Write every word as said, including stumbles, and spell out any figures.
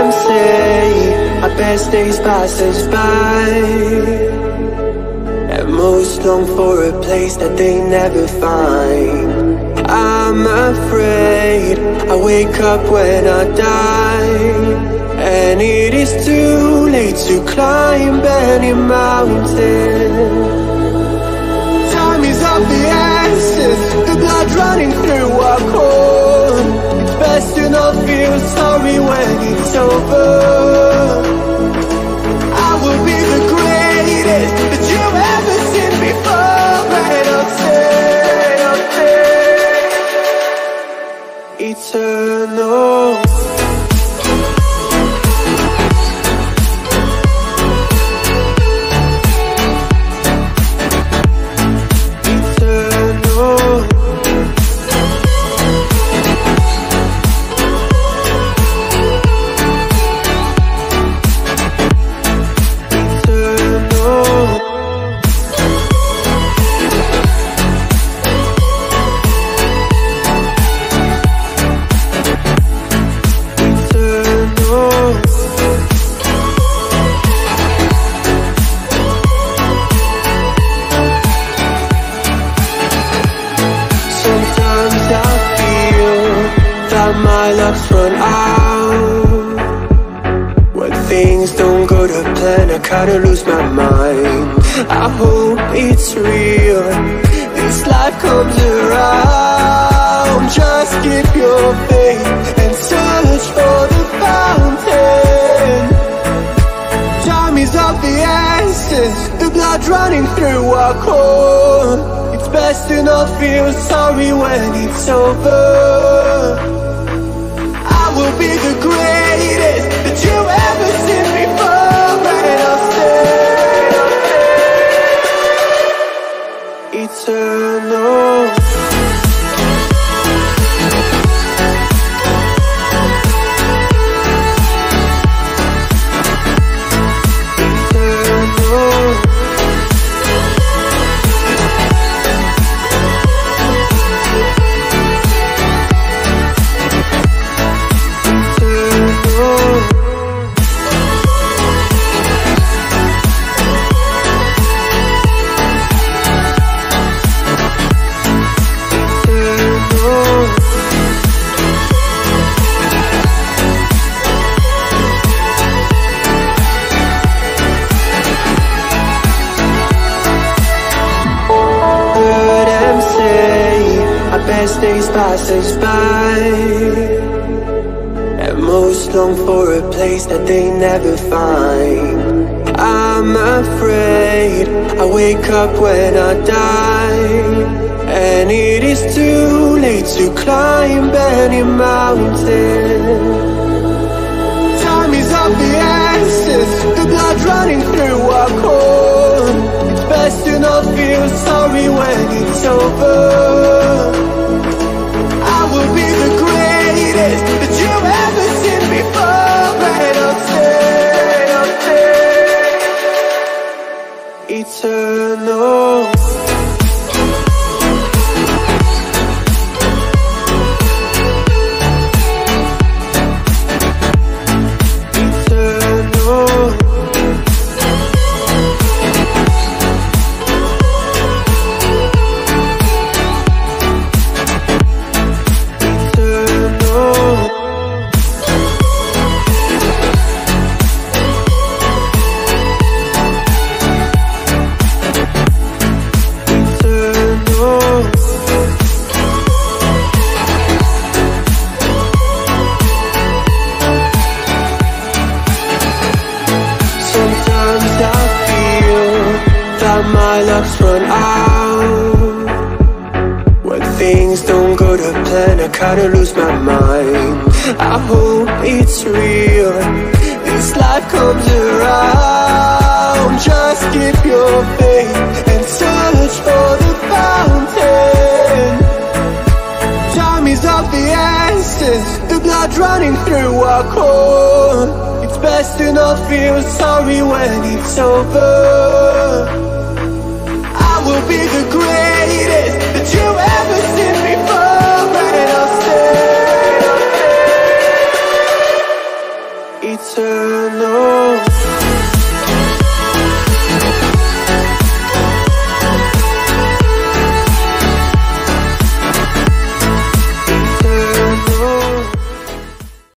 them say our best days pass us by, and most long for a place that they never find. I'm afraid I wake up when I die, and it is too late to climb any mountain. Time is of the essence, the blood running through our core. It's best to not feel sorry when it's over. I will be the greatest that you've ever seen before, and I'll stay, I'll stay eternal. My luck's run out. When things don't go to plan, I kinda lose my mind. I hope it's real, this life comes around. Just keep your faith and search for the fountain. Time is of the essence, the blood running through our core. It's best to not feel sorry when it's over. Will be the greatest that you've ever seen before, and I'll stay, I'll stay eternal. Best days pass us by, and most long for a place that they never find. I'm afraid I wake up when I die, and it is too late to climb any mountain. Time is of the essence, the blood running through our core. It's best to not feel sorry when it's over. I will be the greatest that you've ever seen before, and I'll stay, I'll stay eternal. My luck's run out. When things don't go to plan, I kinda lose my mind. I hope it's real, this life comes around. Just keep your faith and search for the fountain. Time is of the essence, the blood running through our core. It's best to not feel sorry when it's over. Will be the greatest that you've ever seen before, and I'll stay, I'll stay eternal.